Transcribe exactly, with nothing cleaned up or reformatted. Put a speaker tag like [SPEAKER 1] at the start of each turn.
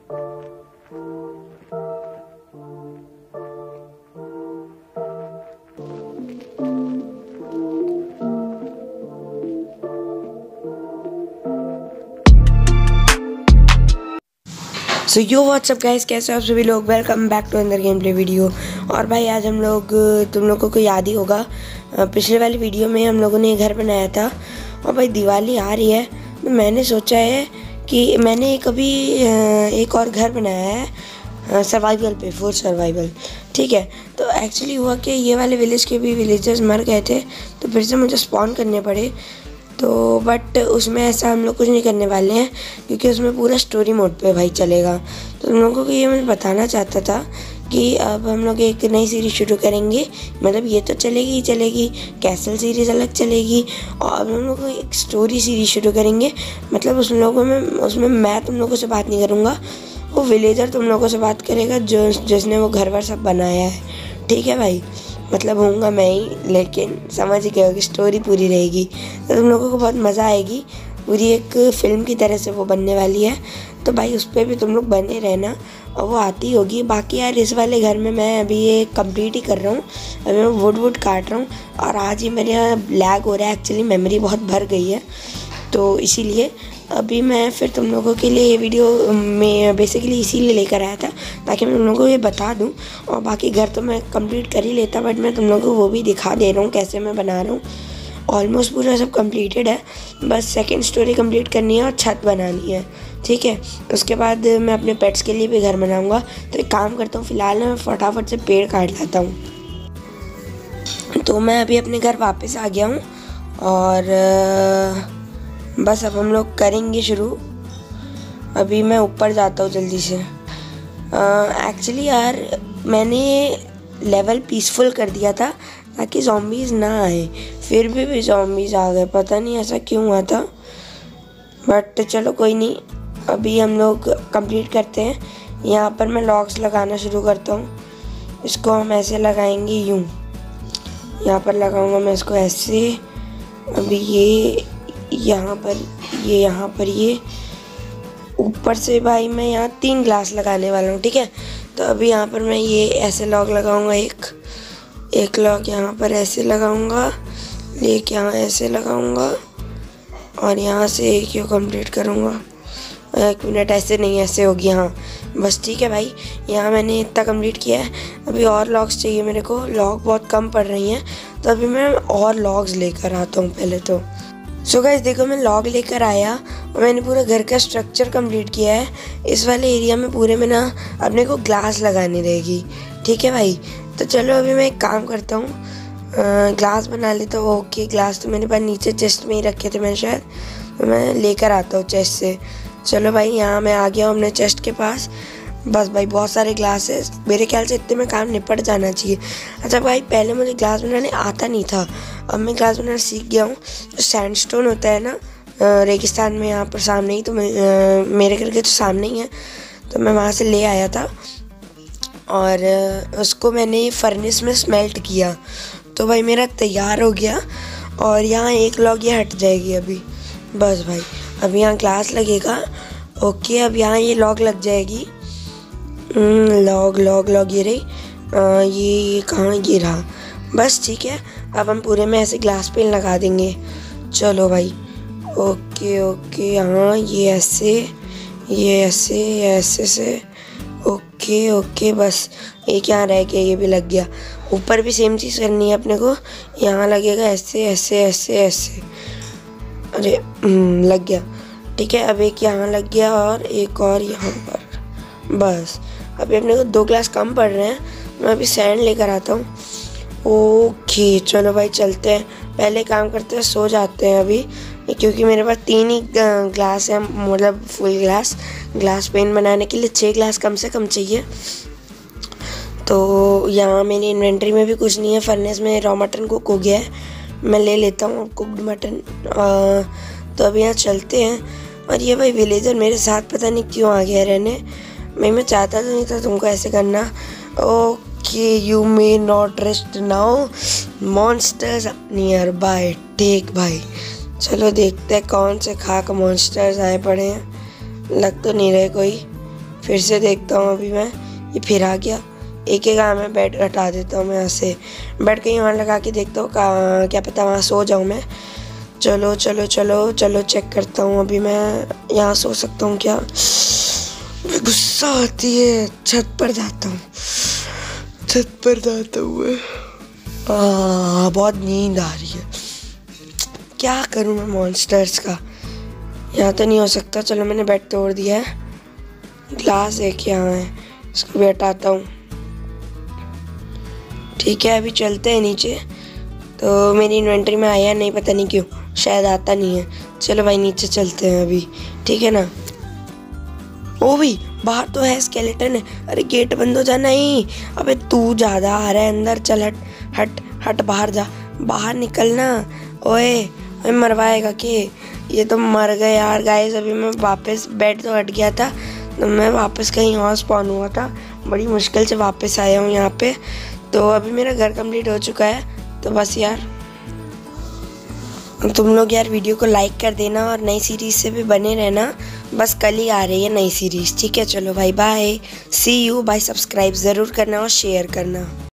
[SPEAKER 1] सो यो WhatsApp guys, कैसे हो आप सभी लोग। Welcome back to another game play video. और भाई आज हम लोग, तुम लोगों को याद ही होगा, पिछले वाली वीडियो में हम लोगों ने घर बनाया था। और भाई दिवाली आ रही है तो मैंने सोचा है कि मैंने कभी एक और घर बनाया है सर्वाइवल पे, फॉर सर्वाइवल। ठीक है, तो एक्चुअली हुआ कि ये वाले विलेज के भी विलेजर्स मर गए थे तो फिर से मुझे स्पॉन करने पड़े। तो बट उसमें ऐसा हम लोग कुछ नहीं करने वाले हैं क्योंकि उसमें पूरा स्टोरी मोड पे भाई चलेगा। तो तुम लोगों को ये मैं बताना चाहता था कि अब हम लोग एक नई सीरीज़ शुरू करेंगे। मतलब ये तो चलेगी ही चलेगी, कैसल सीरीज़ अलग चलेगी, और अब हम लोग एक स्टोरी सीरीज़ शुरू करेंगे। मतलब उस लोगों में उसमें मैं तुम लोगों से बात नहीं करूँगा, वो विलेजर तुम लोगों से बात करेगा जो जिसने वो घर वर सब बनाया है। ठीक है भाई, मतलब होऊंगा मैं ही, लेकिन समझ गए हो कि स्टोरी पूरी रहेगी तो तुम लोगों को बहुत मज़ा आएगी। पूरी एक फ़िल्म की तरह से वो बनने वाली है। तो भाई उस पर भी तुम लोग बने रहना और वो आती होगी। बाकी यार इस वाले घर में मैं अभी ये कंप्लीट ही कर रहा हूँ, अभी मैं वुड वुड काट रहा हूँ और आज ही मेरे यहाँ लैग हो रहा है। एक्चुअली मेमोरी बहुत भर गई है तो इसीलिए अभी मैं फिर तुम लोगों के लिए ये वीडियो में बेसिकली इसीलिए लेकर आया था ताकि मैं तुम लोगों को ये बता दूं। और बाकी घर तो मैं कंप्लीट कर ही लेता, बट मैं तुम लोगों को वो भी दिखा दे रहा हूँ कैसे मैं बना रहा हूँ। ऑलमोस्ट पूरा सब कंप्लीटेड है, बस सेकंड स्टोरी कंप्लीट करनी है और छत बनानी है। ठीक है, उसके बाद मैं अपने पेट्स के लिए भी घर बनाऊँगा। तो एक काम करता हूँ, फ़िलहाल ना मैं फटाफट से पेड़ काट लाता हूँ। तो मैं अभी अपने घर वापस आ गया हूँ और बस अब हम लोग करेंगे शुरू। अभी मैं ऊपर जाता हूँ जल्दी से। एक्चुअली यार मैंने लेवल पीसफुल कर दिया था ताकि ज़ॉम्बीज़ ना आए, फिर भी भी ज़ॉम्बीज़ आ गए। पता नहीं ऐसा क्यों हुआ था, बट चलो कोई नहीं। अभी हम लोग कंप्लीट करते हैं। यहाँ पर मैं लॉक्स लगाना शुरू करता हूँ। इसको हम ऐसे लगाएंगे, यूँ यहाँ पर लगाऊंगा मैं इसको ऐसे। अभी ये यहाँ पर, ये यहाँ पर, ये ऊपर से भाई मैं यहाँ तीन ग्लास लगाने वाला हूँ। ठीक है, तो अभी यहाँ पर मैं ये ऐसे लॉक लगाऊंगा, एक एक लॉक यहाँ पर ऐसे लगाऊंगा, एक यहाँ ऐसे लगाऊंगा और यहाँ से एक ये कंप्लीट करूँगा। एक मिनट, ऐसे नहीं, ऐसे होगी, हाँ बस ठीक है भाई। यहाँ मैंने इतना कंप्लीट किया है। अभी और लॉक्स चाहिए मेरे को, लॉक बहुत कम पड़ रही हैं तो अभी मैं और लॉक्स लेकर आता हूँ पहले तो। सो so गाइस देखो, मैं लॉग लेकर आया और मैंने पूरा घर का स्ट्रक्चर कंप्लीट किया है। इस वाले एरिया में पूरे में ना अपने को ग्लास लगानी रहेगी। ठीक है भाई, तो चलो अभी मैं एक काम करता हूँ, ग्लास बना लेता हूँ। ओके, ग्लास तो मेरे पास नीचे चेस्ट में ही रखे थे मैंने शायद, तो मैं लेकर आता हूँ चेस्ट से। चलो भाई, यहाँ मैं आ गया हूँ अपने चेस्ट के पास। बस भाई बहुत सारे ग्लास है, मेरे ख्याल से इतने में काम निपट जाना चाहिए। अच्छा भाई, पहले मुझे ग्लास बनाने आता नहीं था, अब मैं ग्लास बनाना सीख गया हूँ। तो सैंडस्टोन होता है ना रेगिस्तान में, यहाँ पर सामने ही, तो मैं, मेरे घर के तो सामने ही है, तो मैं वहाँ से ले आया था और उसको मैंने फर्नेस में स्मेल्ट किया तो भाई मेरा तैयार हो गया। और यहाँ एक लॉग ये हट जाएगी अभी। बस भाई अब यहाँ ग्लास लगेगा। ओके, अब यहाँ ये लॉग लग जाएगी। लॉग लॉग लॉग ये रही, आ, ये ये कहाँ, ये रहा। बस ठीक है, अब हम पूरे में ऐसे ग्लास पेन लगा देंगे। चलो भाई, ओके ओके, हाँ ये ऐसे, ये ऐसे, ये ऐसे से, ओके ओके। बस एक यहाँ रह गया, ये भी लग गया। ऊपर भी सेम चीज़ करनी है अपने को, यहाँ लगेगा ऐसे ऐसे ऐसे ऐसे। अरे लग गया। ठीक है, अब एक यहाँ लग गया और एक और यहाँ पर। बस अभी अपने को दो ग्लास कम पड़ रहे हैं, मैं अभी सैंड लेकर आता हूँ। ओके चलो भाई चलते हैं, पहले काम करते हैं, सो जाते हैं अभी, क्योंकि मेरे पास तीन ही ग्लास है, मतलब फुल ग्लास। ग्लास पेन बनाने के लिए छः ग्लास कम से कम चाहिए। तो यहाँ मेरी इन्वेंट्री में भी कुछ नहीं है। फर्नेस में रॉ मटन कुक हो गया है, मैं ले लेता हूँ कुकड मटन। तो अभी यहाँ चलते हैं। और ये भाई विलेजर मेरे साथ पता नहीं क्यों आ गया रहने, मैं मैं चाहता तो नहीं था तुमको ऐसे करना। Okay, you may not rest now, monsters nearby. ठीक भाई, चलो देखते हैं कौन से खाक मॉन्स्टर्स आए पड़े हैं। लग तो नहीं रहे कोई। फिर से देखता हूँ अभी मैं, ये फिर आ गया। एक एक आ मैं बेड हटा देता हूँ मैं यहाँ से, बेड कहीं वहाँ लगा के देखता हूँ, क्या पता वहाँ सो जाऊँ मैं। चलो चलो चलो चलो चेक करता हूँ अभी मैं, यहाँ सो सकता हूँ क्या? गुस्सा आती है, छत पर जाता हूँ, छत पर जाता हूँ। बहुत नींद आ रही है, क्या करूँ मैं मॉन्स्टर्स का? यहाँ तो नहीं हो सकता। चलो मैंने बेड तोड़ दिया है, ग्लास एक यहाँ है, इसको भी हटाता हूँ। ठीक है, अभी चलते हैं नीचे। तो मेरी इन्वेंटरी में आया नहीं, पता नहीं क्यों, शायद आता नहीं है। चलो भाई नीचे चलते हैं अभी, ठीक है ना? ओ भाई बाहर तो है, स्केलेटन है। अरे गेट बंद हो जाना ही। अबे तू ज़्यादा आ रहा है अंदर, चल हट हट हट, बाहर जा, बाहर निकलना। ओए ओए मरवाएगा कि? ये तो मर गए यार गाइस। अभी मैं वापस, बेड तो हट गया था तो मैं वापस कहीं और स्पॉन हुआ था, बड़ी मुश्किल से वापस आया हूँ यहाँ पे। तो अभी मेरा घर कंप्लीट हो चुका है। तो बस यार तुम लोग यार वीडियो को लाइक कर देना और नई सीरीज़ से भी बने रहना। बस कल ही आ रही है नई सीरीज़, ठीक है? चलो भाई bye, see you, bye. Subscribe ज़रूर करना और शेयर करना।